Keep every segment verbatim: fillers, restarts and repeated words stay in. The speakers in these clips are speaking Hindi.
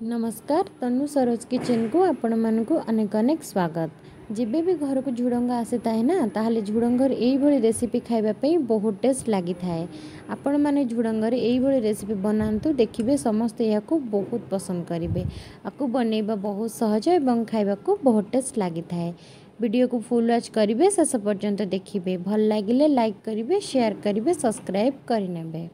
नमस्कार तनु सरोज किचन को आपण मानक अनेक अनेक स्वागत। जिबे भी घर को झुड़ंग आसी थाए ना ताहले झुड़ंगर एई भली रेसिपी खाइबा पई बहुत टेस्ट लागि थाए। आपण माने झुड़ंगर एई भली रेसिपी बनांतु देखिबे समस्त याको बहुत पसंद करिवे। आकु बनेबा बहुत सहज एवं खाइबा को बहुत टेस्ट लागि थाए। वीडियो को फुल वॉच करिवे शेष पर्यंत देखिबे। भल लागिले लाइक करिवे, शेयर करिवे, सब्सक्राइब करिनेबे।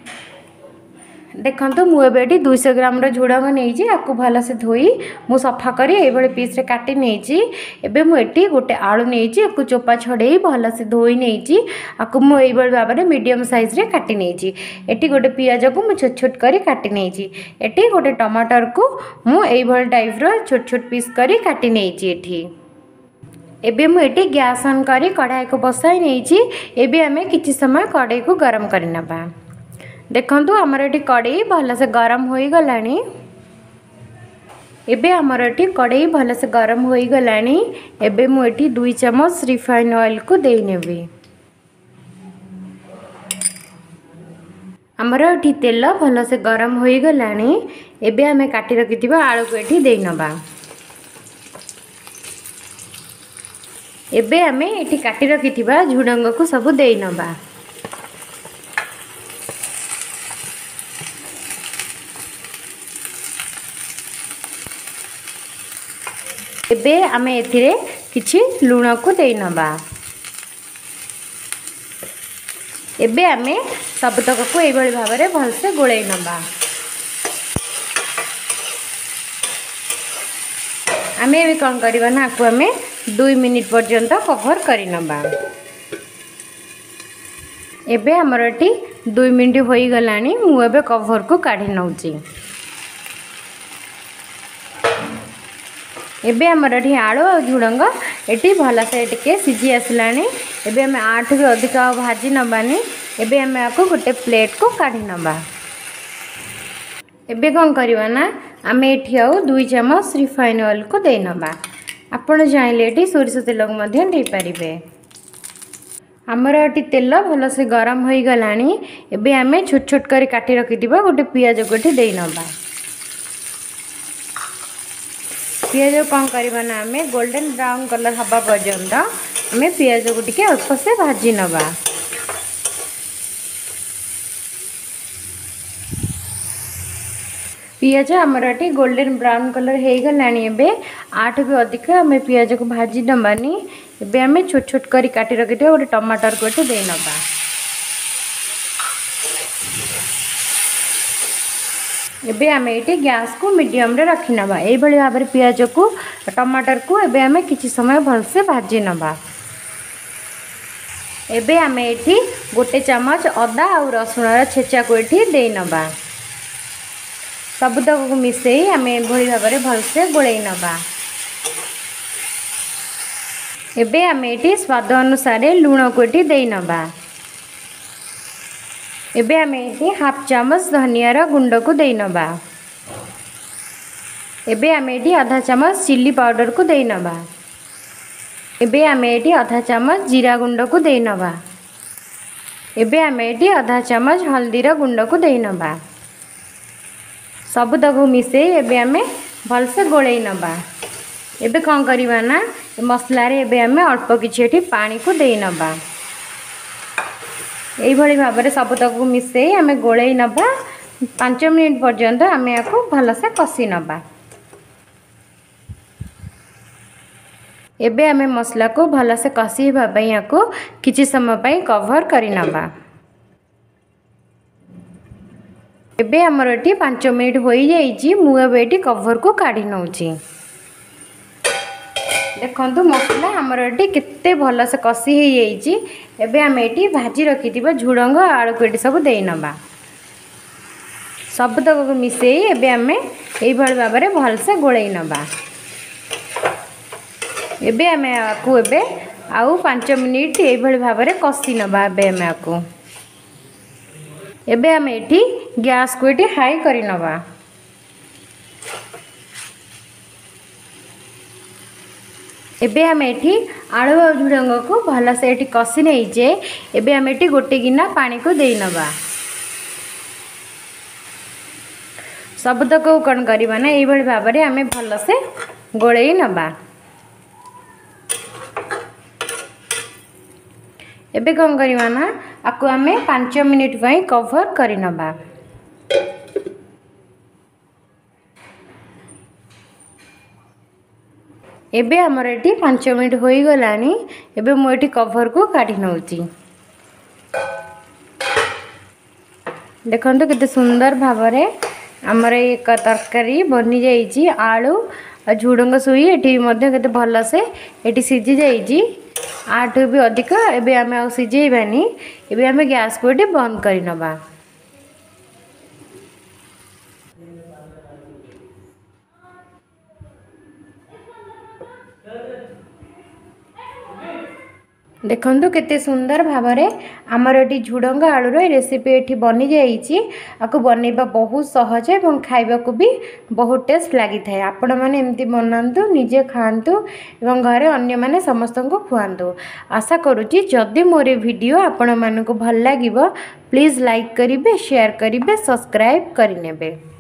देखो मुझे दो सौ ग्राम झुड़ंग नहीं आपको भलसे धोई मु सफा करी ये पीस रे काटी नहीं मुझे गोटे आलू नहीं चोपा छड़े भलसे धोई नहीं आपको मुझे भाव में मीडियम साइज रे काटी नहीं एटी गोटे पियाज को मुझे छोट छोट करी काटी नहीं एटी गोटे टमाटर को मुझे टाइप रो छोट छोट पीस करी काटी नहीं एटी एबे मुझे गैस ऑन करी कढ़ाई को बसाई नहीं एबे आमे किछि समय कढ़ाई को गरम करना। देखंतु हमर एटी कढ़ाई भलसे गरम हो गलानी। एबे हमर एटी कढ़ाई भलसे गरम हो गलानी। एबे मु एटी दो चम्मच रिफाइन ऑयल को देई नेबी। हमर एटी तेल भलसे गरम हो गलानी। एबे हमें काटी रखिथिबा आलू को एटी देई नबा। एबे हमें एटी काटी रखिथिबा झुडंग को सब देई नबा। एबे आमे एथिरे किछि लूण को देई नबा। एबे आमे सबतक को एई भली भाव रे भलसे गोळेई नबा। आमे एबे कोन करबा ना आकु आमे दो मिनिट पर्यंत कवर करि नबा। एबे हमर एटी दो मिनिट होई गलानी। मु एबे कवर को काढी नउची। एबे हमर एठी आलू और झुडंग एटी भलसे टिके सिझी आसलानी। एबे हमें आठ भी अधिक भाजी नबानी। एबे हमें आपको गोटे प्लेट को काढी नबा। एबे कोन करबा ना आमे एठी आउ दो चम्मच रिफाइन ऑयल को दे नबा। आपण चाहिले एठी सोरिष तेल को मध्य दे परिबे। हमर एठी तेल भलसे गरम होई गलानी। एबे हमें छोट छोट करी काटी रखि दिबा गोटे पियाज को एठी दे नबा। पियाज कौन करबा ना आमे गोल्डन ब्राउन कलर हवा पर्यंत आमे पियाज को टिके अल्प से भाजी नबा। पियाज हमर एटी गोल्डन ब्राउन कलर हे गलानी। एबे आठ भी अधिक आमे पियाज को भाजी नबानी। एबे आमे छोट छोट करी काटी रखिते गोटे टमाटर को एटी दे नबा। एबे आमे एटी गैस को मीडियम रे रखि नबा। एई भली भाव रे पियाज को टमाटर को एबे आमे किछि समय भलसे भाजी नबा। एबे आमे एटी गोटे चम्मच अदा और रसुण रा छेचा को एटी दे नबा। सब तक को मिसेई आमे भली भाव रे भलसे गोळेई नबा। एबे आमे एटी स्वाद अनुसार लूण को एटी दे नबा। एबे आमे एटी हाफ चम्मच धनिया रा गुंड को दे नबा। एबे आमे एटी आधा चम्मच चिल्ली पाउडर को दे नबा। एबे आमे एटी आधा चम्मच जीरा गुंड को दे नबा। एबे आमे एटी आधा चम्मच हल्दी रा गुंड को दे नबा। सब तक मिसे एबे आमे भलसे गोळेई नबा। एबे कोन करबा ना मसला रे एबे आमे अल्प किछि एटी पानी को दे नबा। एई भली भाव रे सब तक मिसे आमे गोळेई नबा। पाँच मिनिट पर्यंत आमे याको भलसे कसी नबा। एबे आमे मसला को भलसे कसी भाबई याको किछि समय पई कवर करि नबा। एबे हमर एटी पाँच मिनिट होई जाईची। मु एबे एटी कवर को काढी नउची। देखंतु मसला हमर एटी केते भलसे कसी हे जाईची। एबे आमे एटी भाजी रखिथिबा झुडंग आलू को एटी सब दे नबा। सब तक को मिसेई एबे आमे एई भली भाव रे भलसे गोळेई नबा। एबे आमे आकु एबे आउ पाँच मिनिट एई भली भाव रे कसी नबा। एबे आमे आकु एबे आमे एटी गैस को एटी हाई करि नबा। एबे आमे एटी आलू और झुडंग को भलसे एटी कसी नहीं जे। एबे आमे एटी गोटे गिना पानी को दे नबा। सबतक कौन करवा ना ये भाव में आम भलसे गोलई नबा। एबे कौन करवा ना आपको आम पाँच मिनिट पर कवर कर नबा। एबे हमर एटी पाँच मिनिट हो गलानी। एबे मु एटी कवर को काटी नउची। देखंतु केते सुंदर भाव रे हमर एक तरकारी बनी जाइची। आलू आ झुडंग सुई एटी मध्ये केते भल से एटी सिझी जाइची। आठु भी अधिक एबे आमे आ सिझेइबानी। एबे आमे गैस को एटी बंद करि नबा। देखंतु केते सुंदर भाव रे हमर एटी झुडंग आलूर रेसिपी एटी बनी जाइची। आकु बनैबा बहुत सहज एवं खाइबा को भी बहुत टेस्ट लागि थाए। आपण माने एमती बनांतु निजे खांतु एवं घरे अन्य माने समस्त को खुआंतु। आशा करूची जदि मोर वीडियो आपण मानको भल लागिबो प्लीज लाइक करिवे शेयर करिवे सब्सक्राइब करिनेबे।